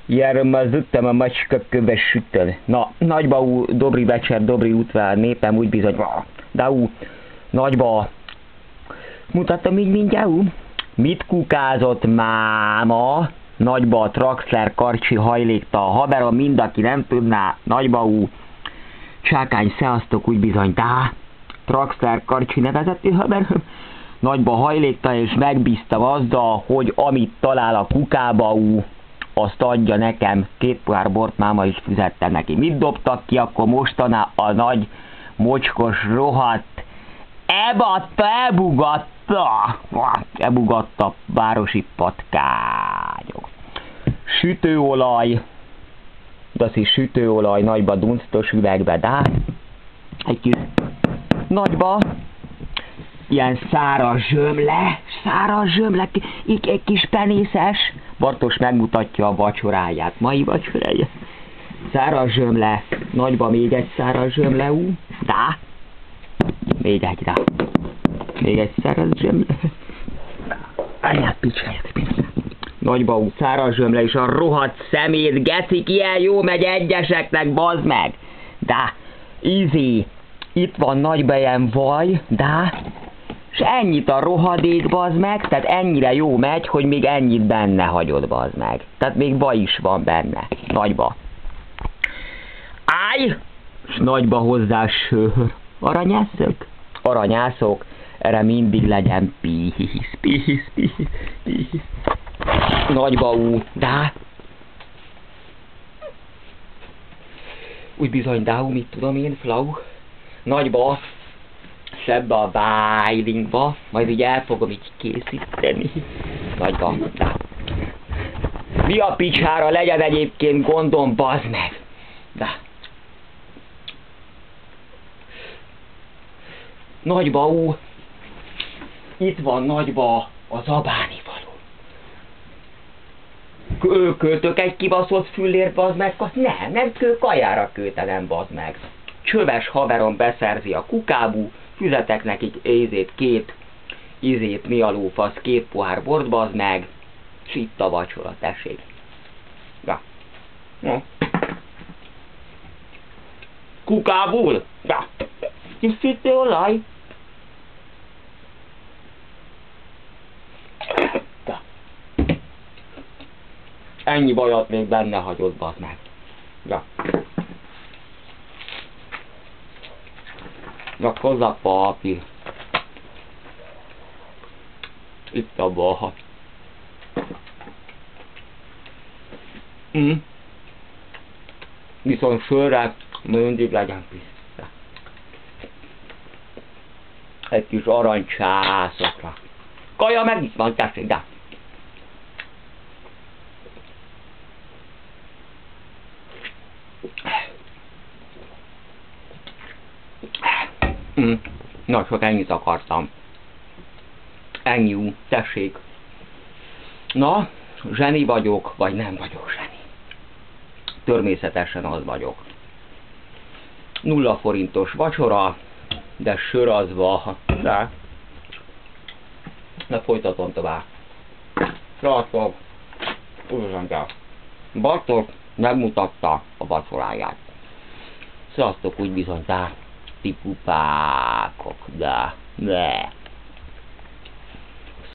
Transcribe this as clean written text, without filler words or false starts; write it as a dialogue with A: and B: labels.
A: Járom zuttam a macska köves sütön. Na, nagyba dobri večer, dobri útvár, népem úgy bizony. Dau, nagyba. Mutatom így mindjárt. Mit kukázott máma? Nagyba a Traxler karcsi hajlékta a haverom, mindaki nem tudná. Nagyba csákány szehasztok úgy bizony. Dá, Traxler karcsi nevezetű haverom. Nagyba hajlékta és megbíztam azzal, hogy amit talál a kukába, azt adja nekem, 2 pohár bort máma is fizette neki. Mit dobtak ki akkor mostaná a nagy mocskos rohadt? Ebugatta városi patkányok. Sütőolaj, das is sütőolaj nagyba dunctos üvegbe, de egy kis nagyba, ilyen száraz zsömle, egy kis penészes. Bartos megmutatja a vacsoráját, mai vacsoráját. Száraz zsömle, nagyba még egy száraz zsömle, dá. Még egy, dá. Még egy száraz zsömle. Anyát picsáját, nagyba száraz zsömle, és a rohadt szemét, gecik, ilyen jó megy egyeseknek, bazd meg. Dá, easy. Itt van nagyba ilyen vaj, dá. És ennyit a rohadék, bazd meg, tehát ennyire jó megy, hogy még ennyit benne hagyod, bazd meg. Tehát még vaj is van benne, nagyba. Állj! És nagyba hozzá sör. Aranyászok? Aranyászok, erre mindig legyen pihisz. Nagyba dá. Úgy bizony, dáú, mit tudom én, flau. Nagyba, sebbe a bájlingba, majd így el fogom így készíteni. Nagyba, dá. Mi a picsára legyen egyébként gondom, bazd meg. Dá. Nagyba, itt van nagyba a zabáni való. Költök egy kibaszott füllért, bazd meg, nem kajára költenem, bazd meg. Csöves haverom beszerzi a kukábú, füzetek nekik két mi a lófasz, 2 pohár bort, bazd meg, s itt a vacsora, tessék. Ja. No. Kukábul? Ja. Kis sütőolaj? Ja. Ennyi bajat még benne hagyod, bazd meg. Ja. Ja, hozzá papír. Itt a balha. Viszont sörre mindig legyen piszta. Egy kis aranycsászokra. Kaja meg itt van, tessék, de. Na, csak ennyit akartam. Ennyi, tessék. Na, zseni vagyok, vagy nem vagyok zseni? Természetesen az vagyok. 0 forintos vacsora, de sör az van. De. Na, folytatom tovább. Srácok, Bartók megmutatta a vacsoráját. Sziasztok, úgy bizony, tipupákok, de.